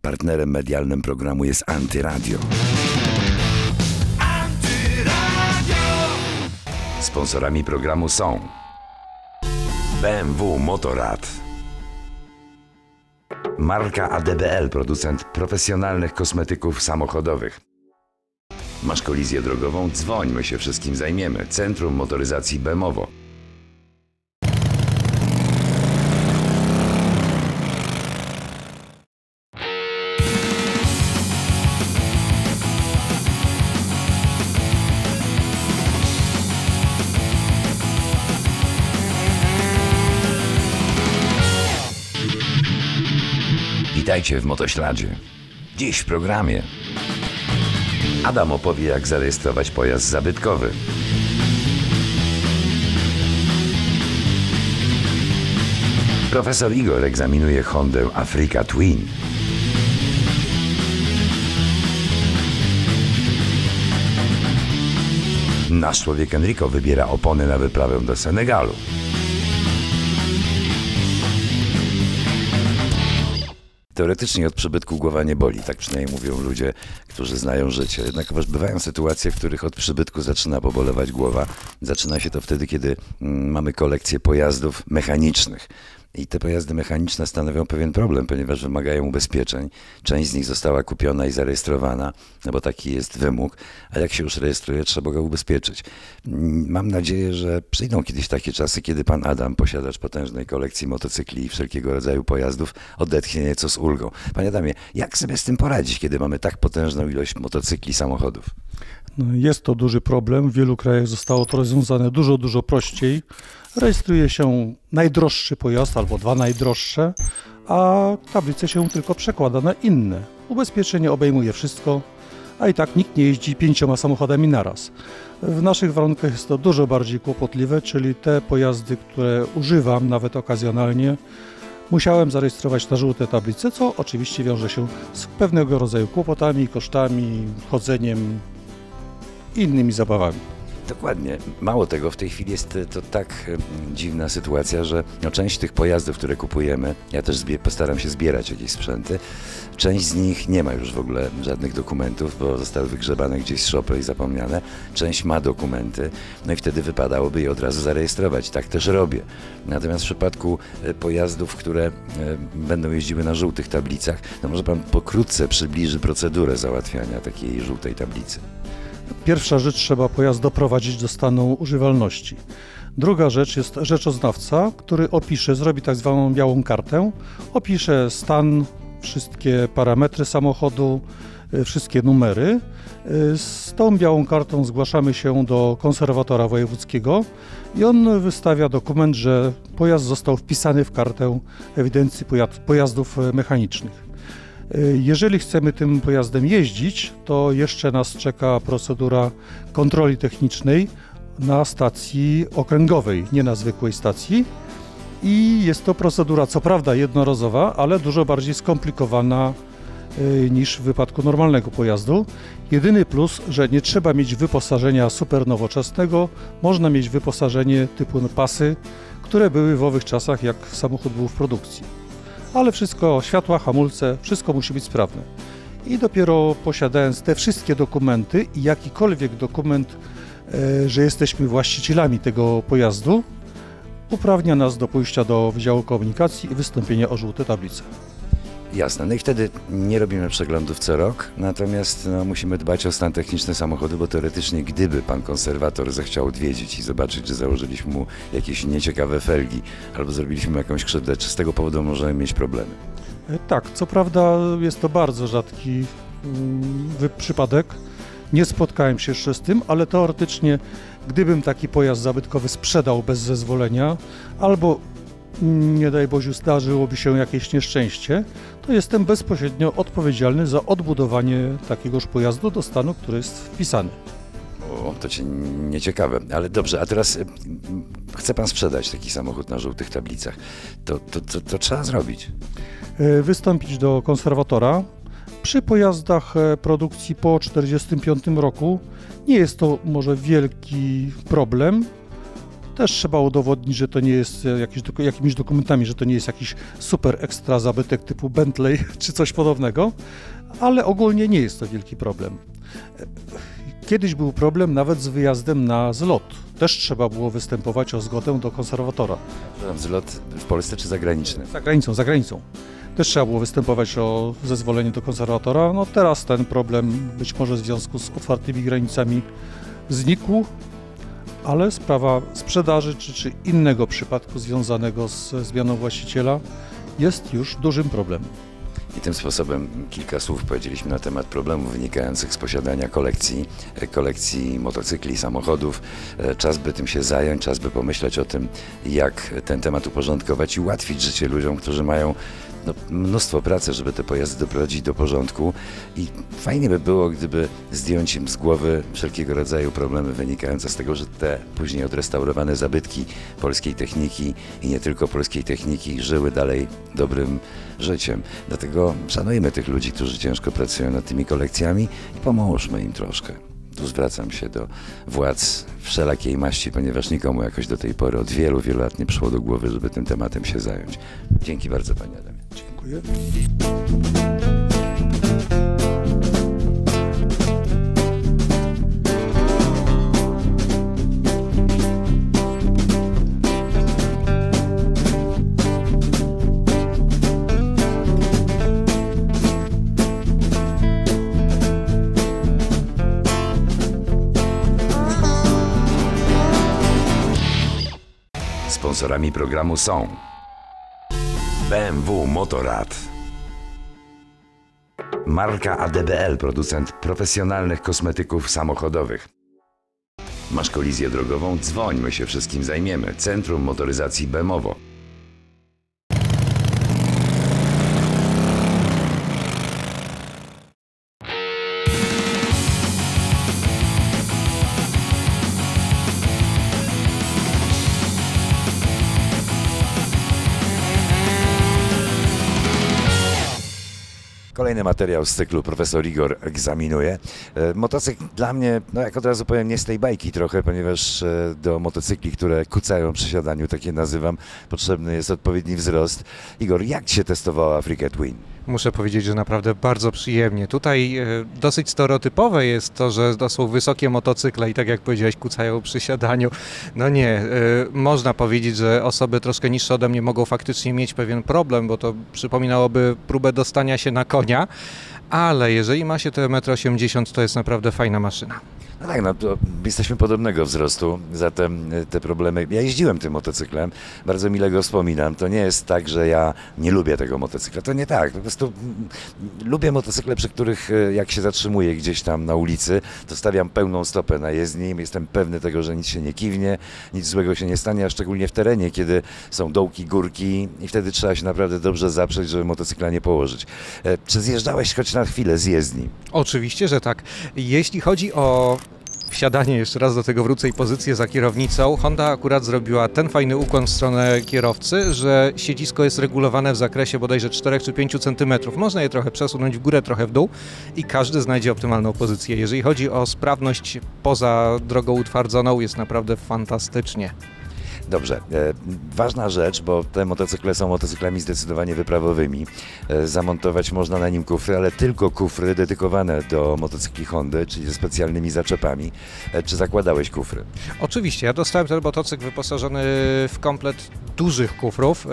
Partnerem medialnym programu jest Antyradio. Sponsorami programu są BMW Motorrad, marka ADBL, producent profesjonalnych kosmetyków samochodowych. Masz kolizję drogową? Dzwoń, my się wszystkim zajmiemy. Centrum Motoryzacji Bemowo. Witajcie w Motośladzie. Dziś w programie Adam opowie, jak zarejestrować pojazd zabytkowy. Profesor Igor egzaminuje Hondę Africa Twin. Nasz człowiek Enrico wybiera opony na wyprawę do Senegalu. Teoretycznie od przybytku głowa nie boli, tak przynajmniej mówią ludzie, którzy znają życie. Jednakowoż bywają sytuacje, w których od przybytku zaczyna pobolewać głowa. Zaczyna się to wtedy, kiedy mamy kolekcję pojazdów mechanicznych. I te pojazdy mechaniczne stanowią pewien problem, ponieważ wymagają ubezpieczeń. Część z nich została kupiona i zarejestrowana, no bo taki jest wymóg, a jak się już rejestruje, trzeba go ubezpieczyć. Mam nadzieję, że przyjdą kiedyś takie czasy, kiedy pan Adam, posiadacz potężnej kolekcji motocykli i wszelkiego rodzaju pojazdów, odetchnie nieco z ulgą. Panie Adamie, jak sobie z tym poradzić, kiedy mamy tak potężną ilość motocykli, samochodów? No, jest to duży problem. W wielu krajach zostało to rozwiązane dużo prościej. Rejestruje się najdroższy pojazd albo dwa najdroższe, a tablicę się tylko przekłada na inne. Ubezpieczenie obejmuje wszystko, a i tak nikt nie jeździ 5 samochodami naraz. W naszych warunkach jest to dużo bardziej kłopotliwe, czyli te pojazdy, które używam nawet okazjonalnie, musiałem zarejestrować na żółte tablice, co oczywiście wiąże się z pewnego rodzaju kłopotami, kosztami, chodzeniem i innymi zabawami. Dokładnie. Mało tego, w tej chwili jest to tak dziwna sytuacja, że część tych pojazdów, które kupujemy, ja też postaram się zbierać jakieś sprzęty, część z nich nie ma już w ogóle żadnych dokumentów, bo zostały wygrzebane gdzieś z szopy i zapomniane. Część ma dokumenty, no i wtedy wypadałoby je od razu zarejestrować. Tak też robię. Natomiast w przypadku pojazdów, które będą jeździły na żółtych tablicach, no może pan pokrótce przybliży procedurę załatwiania takiej żółtej tablicy. Pierwsza rzecz, trzeba pojazd doprowadzić do stanu używalności. Druga rzecz jest rzeczoznawca, który zrobi tak zwaną białą kartę, opisze stan, wszystkie parametry samochodu, wszystkie numery. Z tą białą kartą zgłaszamy się do konserwatora wojewódzkiego i on wystawia dokument, że pojazd został wpisany w kartę ewidencji pojazdów mechanicznych. Jeżeli chcemy tym pojazdem jeździć, to jeszcze nas czeka procedura kontroli technicznej na stacji okręgowej, nie na zwykłej stacji. I jest to procedura co prawda jednorazowa, ale dużo bardziej skomplikowana niż w wypadku normalnego pojazdu. Jedyny plus, że nie trzeba mieć wyposażenia super nowoczesnego, można mieć wyposażenie typu pasy, które były w owych czasach, jak samochód był w produkcji. Ale wszystko, światła, hamulce, wszystko musi być sprawne. I dopiero posiadając te wszystkie dokumenty i jakikolwiek dokument, że jesteśmy właścicielami tego pojazdu, uprawnia nas do pójścia do Wydziału Komunikacji i wystąpienia o żółte tablice. Jasne, no i wtedy nie robimy przeglądów co rok, natomiast musimy dbać o stan techniczny samochodu, bo teoretycznie gdyby pan konserwator zechciał odwiedzić i zobaczyć, że założyliśmy mu jakieś nieciekawe felgi albo zrobiliśmy mu jakąś krzywdę, czy z tego powodu możemy mieć problemy? Tak, co prawda jest to bardzo rzadki przypadek, nie spotkałem się jeszcze z tym, ale teoretycznie gdybym taki pojazd zabytkowy sprzedał bez zezwolenia albo nie daj Boże, zdarzyłoby się jakieś nieszczęście, to jestem bezpośrednio odpowiedzialny za odbudowanie takiegoż pojazdu do stanu, który jest wpisany. O, to nieciekawe, ale dobrze, a teraz chce pan sprzedać taki samochód na żółtych tablicach. To trzeba zrobić. Wystąpić do konserwatora. Przy pojazdach produkcji po 1945 roku nie jest to może wielki problem. Też trzeba udowodnić, że to nie jest jakimiś dokumentami, że to nie jest jakiś super ekstra zabytek typu Bentley czy coś podobnego, ale ogólnie nie jest to wielki problem. Kiedyś był problem nawet z wyjazdem na zlot. Też trzeba było występować o zgodę do konserwatora. Zlot w Polsce czy zagraniczny? Za granicą. Też trzeba było występować o zezwolenie do konserwatora. No teraz ten problem być może w związku z otwartymi granicami znikł, ale sprawa sprzedaży czy innego przypadku związanego z zmianą właściciela jest już dużym problemem. I tym sposobem kilka słów powiedzieliśmy na temat problemów wynikających z posiadania kolekcji motocykli, samochodów. Czas by tym się zająć, czas by pomyśleć o tym, jak ten temat uporządkować i ułatwić życie ludziom, którzy mają mnóstwo pracy, żeby te pojazdy doprowadzić do porządku i fajnie by było, gdyby zdjąć im z głowy wszelkiego rodzaju problemy wynikające z tego, że te później odrestaurowane zabytki polskiej techniki i nie tylko polskiej techniki żyły dalej dobrym życiem. Dlatego szanujmy tych ludzi, którzy ciężko pracują nad tymi kolekcjami i pomóżmy im troszkę. Tu zwracam się do władz wszelakiej maści, ponieważ nikomu jakoś do tej pory od wielu lat nie przyszło do głowy, żeby tym tematem się zająć. Dzięki bardzo, panie Adamie. Dziękuję. Sponsorami programu są BMW Motorrad, marka ADBL, producent profesjonalnych kosmetyków samochodowych. Masz kolizję drogową? Dzwoń, my się wszystkim zajmiemy. Centrum Motoryzacji Bemowo. Kolejny materiał z cyklu Profesor Igor egzaminuje. Motocykl dla mnie, jak od razu powiem, nie z tej bajki trochę, ponieważ do motocykli, które kucają przy siadaniu, takie nazywam, potrzebny jest odpowiedni wzrost. Igor, jak Ci się testowała Africa Twin? Muszę powiedzieć, że naprawdę bardzo przyjemnie. Tutaj dosyć stereotypowe jest to, że to są wysokie motocykle i tak jak powiedziałeś, kucają przy siadaniu. No nie, można powiedzieć, że osoby troszkę niższe ode mnie mogą faktycznie mieć pewien problem, bo to przypominałoby próbę dostania się na konia, ale jeżeli ma się te 1,80 m, to jest naprawdę fajna maszyna. No tak, to jesteśmy podobnego wzrostu, zatem te problemy... Ja jeździłem tym motocyklem, bardzo mile go wspominam. To nie jest tak, że ja nie lubię tego motocykla, to nie tak. Po prostu lubię motocykle, przy których jak się zatrzymuję gdzieś tam na ulicy, to stawiam pełną stopę na jezdni. Jestem pewny tego, że nic się nie kiwnie, nic złego się nie stanie, a szczególnie w terenie, kiedy są dołki, górki i wtedy trzeba się naprawdę dobrze zaprzeć, żeby motocykla nie położyć. Czy zjeżdżałeś choć na chwilę z jezdni? Oczywiście, że tak. Jeśli chodzi o wsiadanie, jeszcze raz do tego wrócę, i pozycję za kierownicą, Honda akurat zrobiła ten fajny ukłon w stronę kierowcy, że siedzisko jest regulowane w zakresie bodajże 4 czy 5 cm. Można je trochę przesunąć w górę, trochę w dół i każdy znajdzie optymalną pozycję. Jeżeli chodzi o sprawność poza drogą utwardzoną, jest naprawdę fantastycznie. Dobrze, ważna rzecz, bo te motocykle są motocyklami zdecydowanie wyprawowymi. Zamontować można na nim kufry, ale tylko kufry dedykowane do motocykli Hondy, czyli ze specjalnymi zaczepami. Czy zakładałeś kufry? Oczywiście, ja dostałem ten motocykl wyposażony w komplet dużych kufrów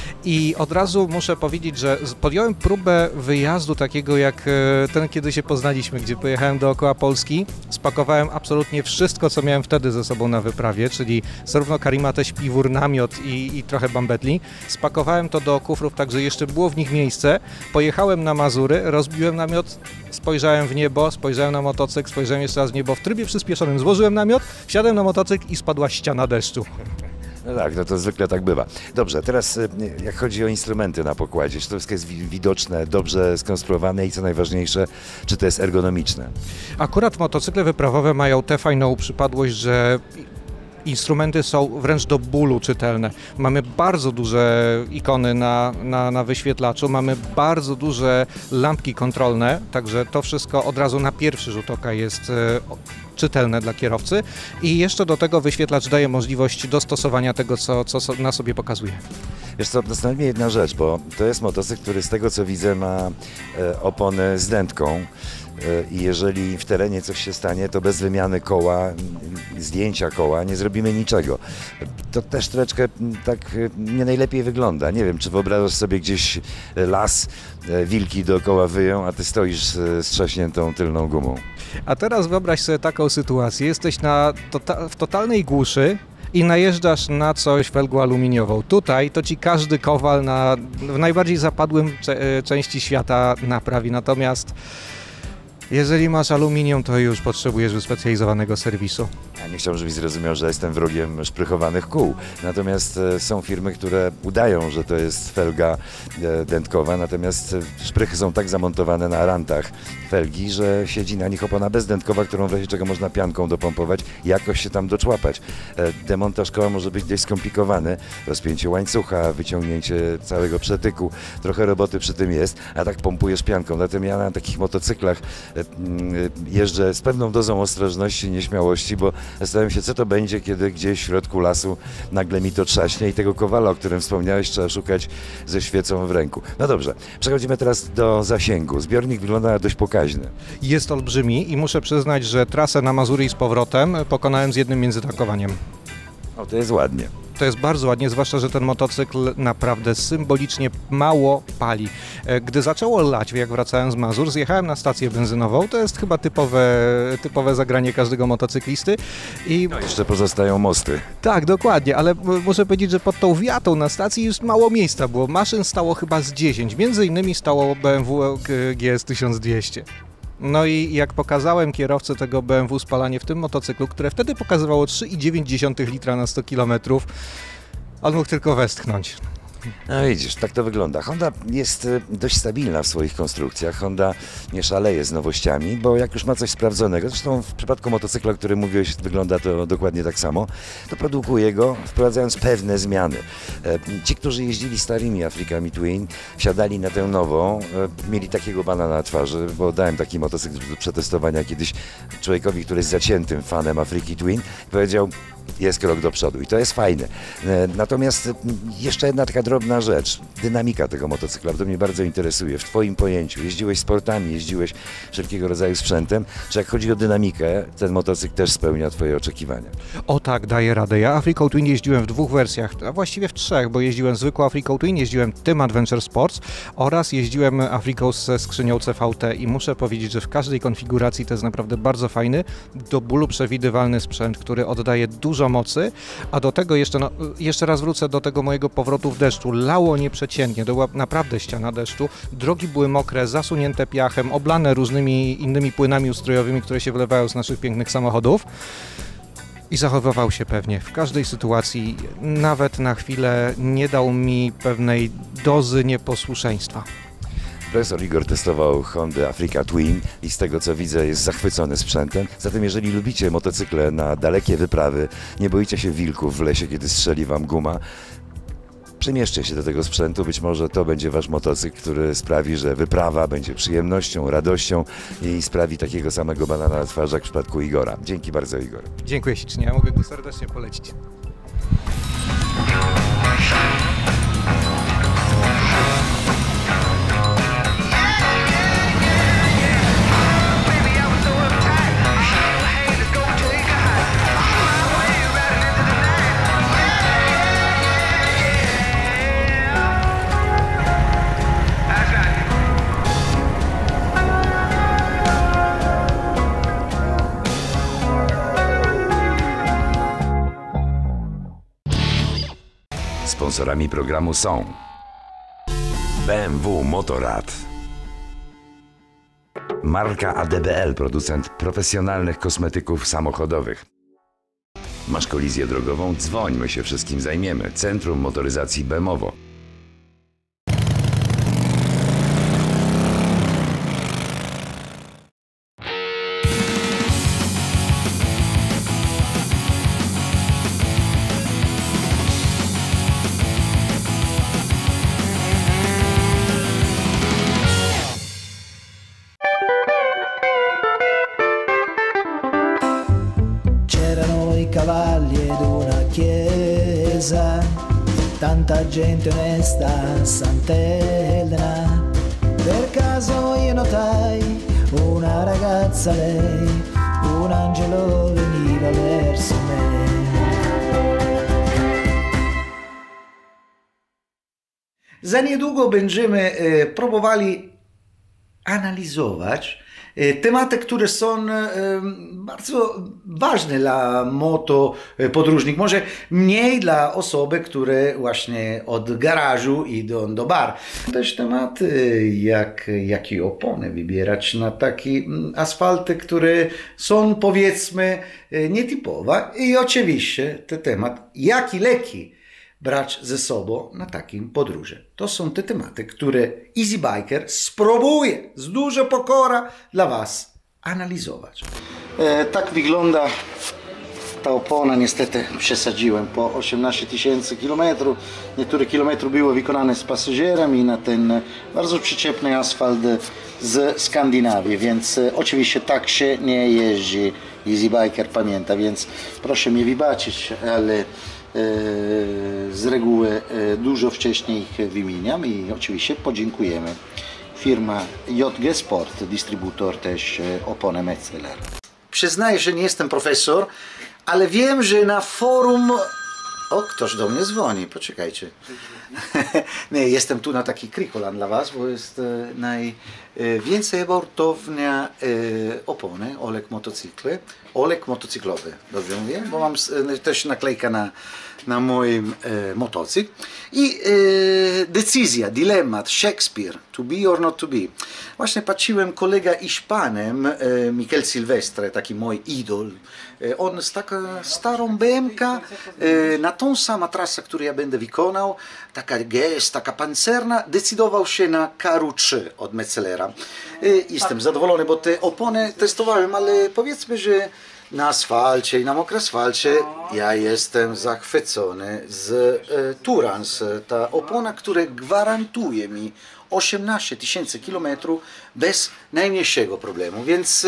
i od razu muszę powiedzieć, że podjąłem próbę wyjazdu takiego jak ten, kiedy się poznaliśmy, gdzie pojechałem dookoła Polski. Spakowałem absolutnie wszystko, co miałem wtedy ze sobą na wyprawie, czyli zarówno karimatę, śpiwór, namiot i trochę bambetli. Spakowałem to do kufrów, tak że jeszcze było w nich miejsce. Pojechałem na Mazury, rozbiłem namiot, spojrzałem w niebo, spojrzałem na motocykl, spojrzałem jeszcze raz w niebo. W trybie przyspieszonym złożyłem namiot, wsiadłem na motocykl i spadła ściana deszczu. No tak, to zwykle tak bywa. Dobrze, teraz jak chodzi o instrumenty na pokładzie, czy to wszystko jest widoczne, dobrze skonstruowane i co najważniejsze, czy to jest ergonomiczne? Akurat motocykle wyprawowe mają tę fajną przypadłość, że Instrumenty są wręcz do bólu czytelne. Mamy bardzo duże ikony na wyświetlaczu, mamy bardzo duże lampki kontrolne, także to wszystko od razu na pierwszy rzut oka jest czytelne dla kierowcy i jeszcze do tego wyświetlacz daje możliwość dostosowania tego, co na sobie pokazuje. Wiesz co, zastanowi mnie jedna rzecz, bo to jest motocykl, który z tego co widzę ma opony z dętką i jeżeli w terenie coś się stanie, to bez wymiany koła, zdjęcia koła nie zrobimy niczego. To też troszeczkę tak nie najlepiej wygląda. Nie wiem, czy wyobrażasz sobie gdzieś las, wilki dookoła wyją, a ty stoisz z trzaśniętą tylną gumą. A teraz wyobraź sobie taką sytuację, jesteś w totalnej głuszy i najeżdżasz na coś felgą aluminiową. Tutaj to ci każdy kowal w najbardziej zapadłym części świata naprawi, natomiast jeżeli masz aluminium, to już potrzebujesz wyspecjalizowanego serwisu. Ja nie chciałbym, żebyś zrozumiał, że jestem wrogiem szprychowanych kół. Natomiast są firmy, które udają, że to jest felga dętkowa, natomiast szprychy są tak zamontowane na rantach felgi, że siedzi na nich opona bezdętkowa, którą w razie czego można pianką dopompować i jakoś się tam doczłapać. Demontaż koła może być dość skomplikowany. Rozpięcie łańcucha, wyciągnięcie całego przetyku. Trochę roboty przy tym jest, a tak pompujesz pianką. Zatem ja na takich motocyklach jeżdżę z pewną dozą ostrożności i nieśmiałości, bo zastanawiam się, co to będzie, kiedy gdzieś w środku lasu nagle mi to trzaśnie i tego kowala, o którym wspomniałeś, trzeba szukać ze świecą w ręku. No dobrze, przechodzimy teraz do zasięgu. Zbiornik wygląda dość pokaźny. Jest olbrzymi i muszę przyznać, że trasę na Mazury i z powrotem pokonałem z jednym międzytankowaniem. O, to jest ładnie. To jest bardzo ładnie, zwłaszcza, że ten motocykl naprawdę symbolicznie mało pali. Gdy zaczęło lać, jak wracałem z Mazur, zjechałem na stację benzynową. To jest chyba typowe zagranie każdego motocyklisty. I No, jeszcze pozostają mosty. tak, dokładnie, ale muszę powiedzieć, że pod tą wiatą na stacji już mało miejsca było. Maszyn stało chyba z 10, między innymi stało BMW GS 1200. No i jak pokazałem kierowcy tego BMW spalanie w tym motocyklu, które wtedy pokazywało 3,9 litra na 100 km, on mógł tylko westchnąć. No widzisz, tak to wygląda. Honda jest dość stabilna w swoich konstrukcjach. Honda nie szaleje z nowościami, bo jak już ma coś sprawdzonego, zresztą w przypadku motocykla, o którym mówiłeś, wygląda to dokładnie tak samo, to produkuje go, wprowadzając pewne zmiany. Ci, którzy jeździli starymi Afrikami Twin, wsiadali na tę nową, mieli takiego bana na twarzy, bo dałem taki motocykl do przetestowania kiedyś człowiekowi, który jest zaciętym fanem Afriki Twin, powiedział: jest krok do przodu i to jest fajne. Natomiast jeszcze jedna taka drobna rzecz, dynamika tego motocykla, to mnie bardzo interesuje. W Twoim pojęciu jeździłeś sportami, jeździłeś wszelkiego rodzaju sprzętem, czy jak chodzi o dynamikę, ten motocykl też spełnia Twoje oczekiwania? O tak, daję radę. Ja Afriką Twin jeździłem w 2 wersjach, a właściwie w 3, bo jeździłem zwykłą Afriką Twin, jeździłem tym Adventure Sports oraz jeździłem Afriką ze skrzynią CVT i muszę powiedzieć, że w każdej konfiguracji to jest naprawdę bardzo fajny, do bólu przewidywalny sprzęt, który oddaje dużo mocy, a do tego jeszcze raz wrócę do tego mojego powrotu w deszczu. Lało nieprzeciętnie, to była naprawdę ściana deszczu, drogi były mokre, zasunięte piachem, oblane różnymi innymi płynami ustrojowymi, które się wylewają z naszych pięknych samochodów. I zachowywał się pewnie w każdej sytuacji, nawet na chwilę nie dał mi pewnej dozy nieposłuszeństwa. Profesor Igor testował Hondę Africa Twin i z tego co widzę jest zachwycony sprzętem. Zatem jeżeli lubicie motocykle na dalekie wyprawy, nie boicie się wilków w lesie, kiedy strzeli wam guma, przemieszczcie się do tego sprzętu, być może to będzie wasz motocykl, który sprawi, że wyprawa będzie przyjemnością, radością i sprawi takiego samego banana na twarzy jak w przypadku Igora. Dzięki bardzo, Igor. Dziękuję ślicznie, ja mogę go serdecznie polecić. Sponsorami programu są BMW Motorrad, marka ADBL, producent profesjonalnych kosmetyków samochodowych. Masz kolizję drogową? Dzwoń, my się wszystkim zajmiemy. Centrum Motoryzacji Bemowo. chiesa, tanta gente onesta, Santa Elena. Per caso io notai una ragazza lei, un angelo veniva verso me. Za niedługo będziemy próbowali analizować tematy, które są bardzo ważne dla motopodróżnik. Może mniej dla osoby, które właśnie od garażu idą do bar. Też tematy, jakie opony wybierać na takie asfalty, które są powiedzmy nietypowe. I oczywiście ten temat, jakie leki brać ze sobą na takim podróży. To są te tematy, które Easy Biker spróbuje z dużą pokorą dla Was analizować. Tak wygląda ta opona. Niestety przesadziłem po 18 000 kilometrów. Niektóre kilometry było wykonane z pasażerem i na ten bardzo przyczepny asfalt z Skandynawii, więc oczywiście tak się nie jeździ. Easy Biker pamięta, więc proszę mnie wybaczyć, ale z reguły dużo wcześniej ich wymieniam i oczywiście podziękujemy. Firma JG Sport, dystrybutor też opony Metzeler. Przyznaję, że nie jestem profesor, ale wiem, że na forum... O, ktoś do mnie dzwoni, poczekajcie. Nie, jestem tu na taki krikolan dla Was, bo jest najwięcej abortownia opony, olek motocykle, olek motocyklowy, dobrze mówię, bo mam też naklejkę na moim motocykl. I decyzja, dylemat, Shakespeare, to be or not to be. Właśnie patrzyłem, kolega Hiszpanem, Miquel Silvestre, taki mój idol, on z taką starą BMK na tą samą trasę, którą ja będę wykonał, taka GS, taka pancerna, decydował się na Karu 3 od Metzlera. Jestem zadowolony, bo te opony testowałem, ale powiedzmy, że na asfalcie i na mokrym asfalcie ja jestem zachwycony z Turans. Ta opona, która gwarantuje mi 18 000 kilometrów bez najmniejszego problemu, więc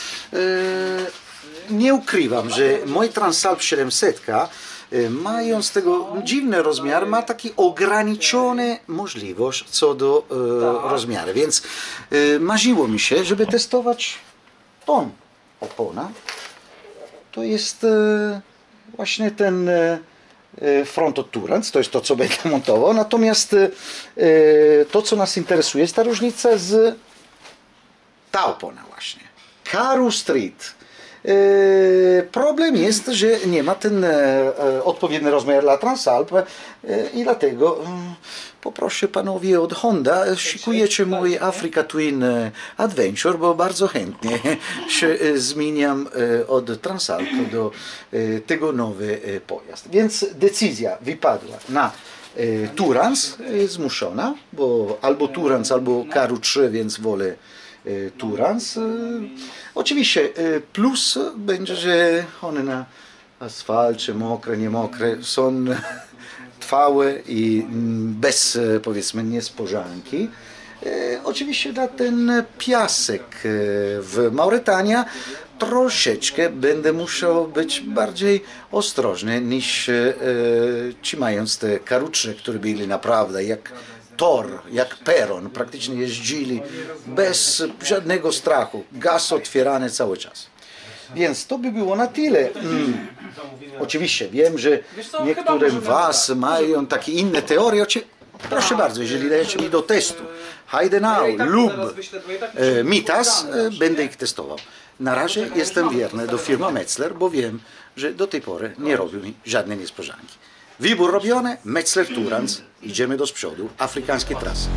nie ukrywam, że mój Transalp 700, mając tego dziwny rozmiar, ma taki ograniczony możliwość co do rozmiaru, więc marzyło mi się, żeby testować tą oponę. To jest właśnie ten front od Turans, to jest to, co będę montował, natomiast to, co nas interesuje, jest ta różnica z ta opona właśnie. Karu Street. Problem jest, że nie ma ten odpowiedni rozmiar dla Transalp i dlatego poproszę panowie od Honda, szykujecie mój Africa Twin Adventure, bo bardzo chętnie się zmieniam od Transalp do tego nowy pojazd. Więc decyzja wypadła na Turans, zmuszona, bo albo Turans, albo Karu 3, więc wolę Turans. Oczywiście plus będzie, że one na asfalcie, mokre, nie mokre, są trwałe i bez, powiedzmy, niespodzianki. Oczywiście na ten piasek w Mauretanii troszeczkę będę musiał być bardziej ostrożny niż ci mając te karucze, które byli naprawdę jak tor, jak peron, praktycznie jeździli bez żadnego strachu, gaz otwierany cały czas. Więc to by było na tyle. Oczywiście wiem, że niektórym Was mają takie inne teorie. Proszę bardzo, jeżeli dajecie mi do testu Heidenau lub Mitas, będę ich testował. Na razie jestem wierny do firmy Metzler, bo wiem, że do tej pory nie robił mi żadnej niespodzianki. Wybór robiony, Metzler Turans, idziemy do przodu, afrykańskie trasy.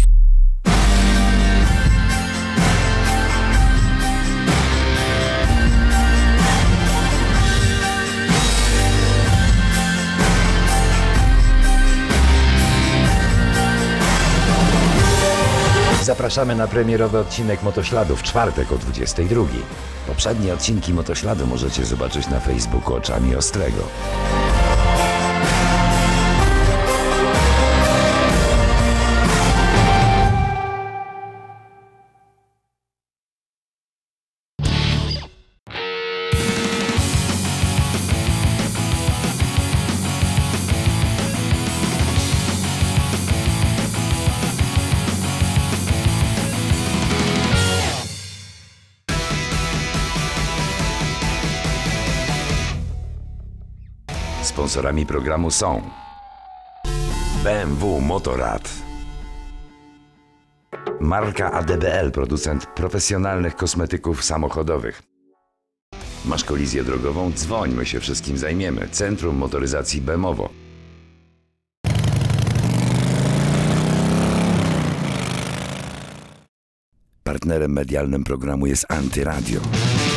Zapraszamy na premierowy odcinek Motośladu w czwartek o 22:00. Poprzednie odcinki Motośladu możecie zobaczyć na Facebooku Oczami Ostrego. Sponsorami programu są BMW Motorrad, marka ADBL, producent profesjonalnych kosmetyków samochodowych. Masz kolizję drogową? Dzwoń, my się wszystkim zajmiemy. Centrum Motoryzacji Bemowo. Partnerem medialnym programu jest Antyradio.